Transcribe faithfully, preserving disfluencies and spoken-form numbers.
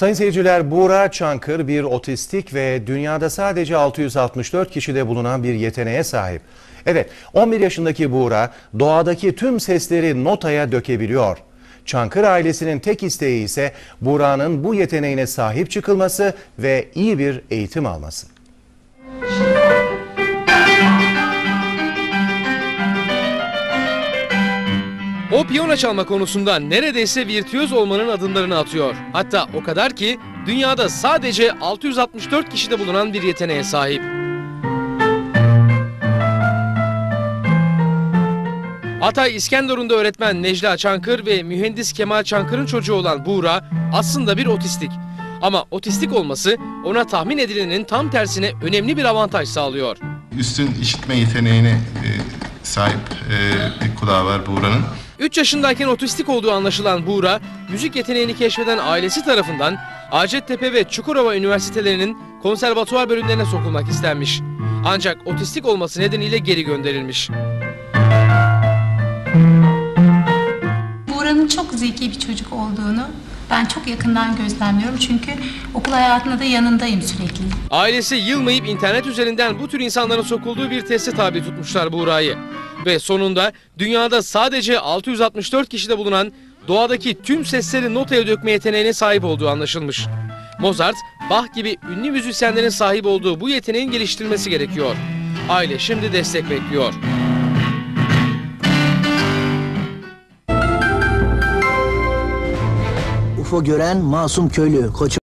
Sayın seyirciler, Buğra Çankır bir otistik ve dünyada sadece altı yüz altmış dört kişide bulunan bir yeteneğe sahip. Evet, on bir yaşındaki Buğra doğadaki tüm sesleri notaya dökebiliyor. Çankır ailesinin tek isteği ise Buğra'nın bu yeteneğine sahip çıkılması ve iyi bir eğitim alması. O piyano çalma konusunda neredeyse virtüöz olmanın adımlarını atıyor. Hatta o kadar ki dünyada sadece altı yüz altmış dört kişide bulunan bir yeteneğe sahip. Hatay İskenderun'da öğretmen Necla Çankır ve mühendis Kemal Çankır'ın çocuğu olan Buğra aslında bir otistik. Ama otistik olması ona tahmin edilenin tam tersine önemli bir avantaj sağlıyor. Üstün işitme yeteneğine e, sahip e, bir kulağı var Buğra'nın. üç yaşındayken otistik olduğu anlaşılan Buğra, müzik yeteneğini keşfeden ailesi tarafından Hacettepe ve Çukurova Üniversitelerinin konservatuvar bölümlerine sokulmak istenmiş. Ancak otistik olması nedeniyle geri gönderilmiş. Buğra'nın çok zeki bir çocuk olduğunu ben çok yakından gözlemliyorum çünkü okul hayatında da yanındayım sürekli. Ailesi yılmayıp internet üzerinden bu tür insanların sokulduğu bir teste tabi tutmuşlar Buğra'yı. Ve sonunda dünyada sadece altı yüz altmış dört kişide bulunan doğadaki tüm sesleri notaya dökme yeteneğine sahip olduğu anlaşılmış. Mozart, Bach gibi ünlü müzisyenlerin sahip olduğu bu yeteneğin geliştirilmesi gerekiyor. Aile şimdi destek bekliyor. U F O gören masum köylü. Koç